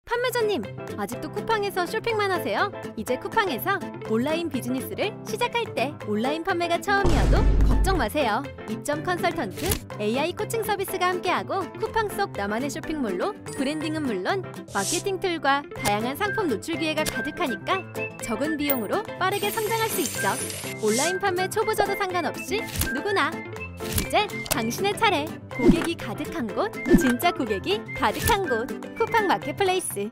판매자님, 아직도 쿠팡에서 쇼핑만 하세요? 이제 쿠팡에서 온라인 비즈니스를 시작할 때 온라인 판매가 처음이어도 걱정 마세요. 입점 컨설턴트, AI 코칭 서비스가 함께하고 쿠팡 속 나만의 쇼핑몰로 브랜딩은 물론 마케팅 툴과 다양한 상품 노출 기회가 가득하니까 적은 비용으로 빠르게 성장할 수 있죠. 온라인 판매 초보자도 상관없이 누구나. 이제 당신의 차례. 고객이 가득한 곳, 진짜 고객이 가득한 곳. 쿠팡 마켓플레이스.